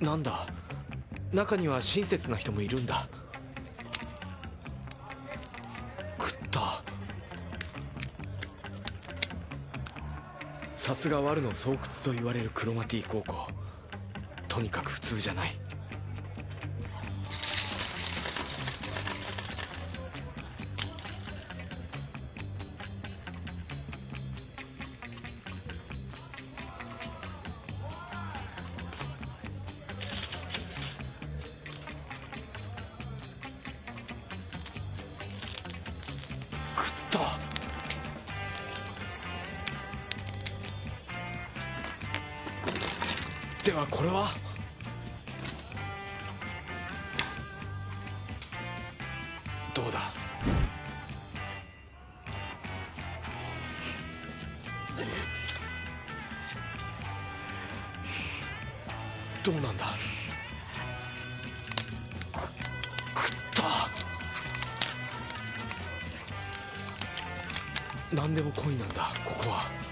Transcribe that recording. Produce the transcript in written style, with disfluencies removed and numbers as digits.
なんだ、中には親切な人もいるんだ。食った。さすがワルの巣窟と言われるクロマティ高校、とにかく普通じゃない。ではこれは。どうだ。どうなんだ。食った。何でも恋なんだここは。